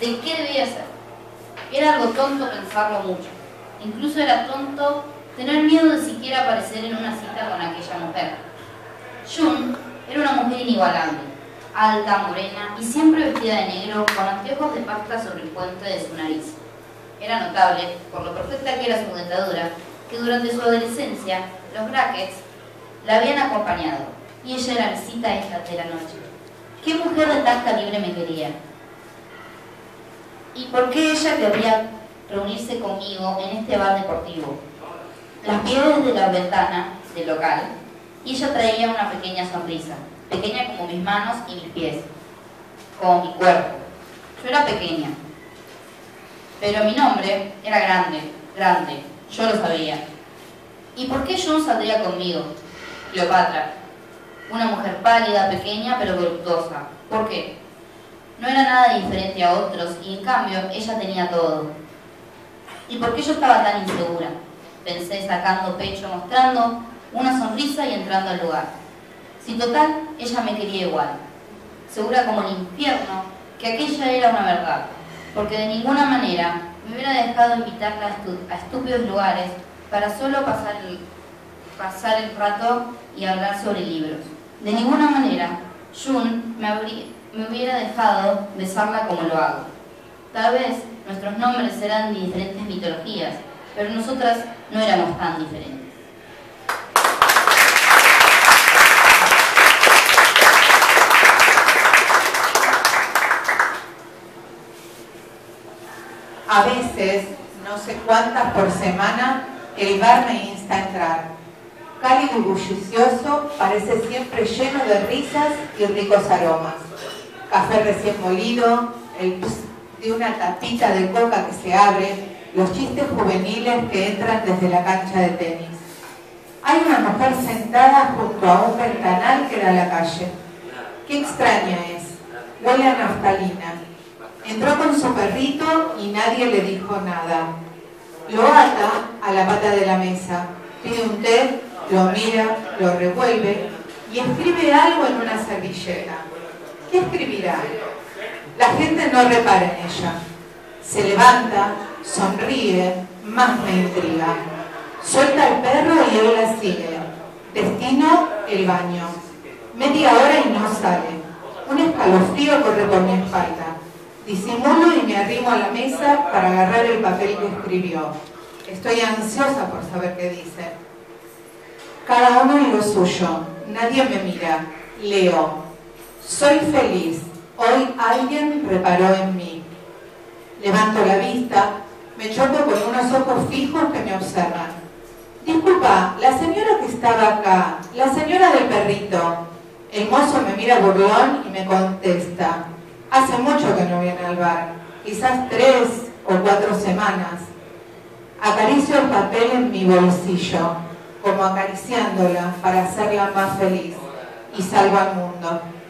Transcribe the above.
de qué debía ser. Era algo tonto pensarlo mucho. Incluso era tonto tener miedo de siquiera aparecer en una cita con aquella mujer. June era una mujer inigualable, alta, morena y siempre vestida de negro, con anteojos de pasta sobre el puente de su nariz. Era notable, por lo perfecta que era su dentadura, que durante su adolescencia los brackets la habían acompañado, y ella era visita esta de la noche. ¿Qué mujer de tal calibre me quería? ¿Y por qué ella querría reunirse conmigo en este bar deportivo? Las vi desde la ventana del local y ella traía una pequeña sonrisa, pequeña como mis manos y mis pies, como mi cuerpo. Yo era pequeña, pero mi nombre era grande, grande, yo lo sabía. ¿Y por qué June saldría conmigo? Cleopatra, una mujer pálida, pequeña, pero voluptuosa. ¿Por qué? No era nada diferente a otros y en cambio ella tenía todo. ¿Y por qué yo estaba tan insegura? Pensé sacando pecho, mostrando una sonrisa y entrando al lugar. Si total, ella me quería igual. Segura como el infierno que aquella era una verdad, porque de ninguna manera me hubiera dejado invitarla a estúpidos lugares para solo pasar el rato y hablar sobre libros. De ninguna manera June me hubiera dejado besarla como lo hago. Tal vez nuestros nombres eran de diferentes mitologías, pero nosotras no éramos tan diferentes. A veces, no sé cuántas por semana, el bar me insta a entrar. Cálido y bullicioso, parece siempre lleno de risas y ricos aromas. Café recién molido, el pss de una tapita de coca que se abre, los chistes juveniles que entran desde la cancha de tenis. Hay una mujer sentada junto a un ventanal que da a la calle. Qué extraña es, huele a naftalina. Entró con su perrito y nadie le dijo nada. Lo ata a la pata de la mesa, pide un té, lo mira, lo revuelve y escribe algo en una servilleta. ¿Qué escribirá? La gente no repara en ella. Se levanta, sonríe, más me intriga. Suelta al perro y él la sigue. Destino, el baño. Media hora y no sale. Un escalofrío corre por mi espalda. Disimulo y me arrimo a la mesa para agarrar el papel que escribió. Estoy ansiosa por saber qué dice. Cada uno en lo suyo. Nadie me mira. Leo. Soy feliz. Hoy alguien reparó en mí. Levanto la vista. Me choco con unos ojos fijos que me observan. Disculpa, la señora que estaba acá, la señora del perrito. El mozo me mira burlón y me contesta. Hace mucho que no viene al bar, quizás 3 o 4 semanas. Acaricio el papel en mi bolsillo, como acariciándola para hacerla más feliz, y salgo al mundo.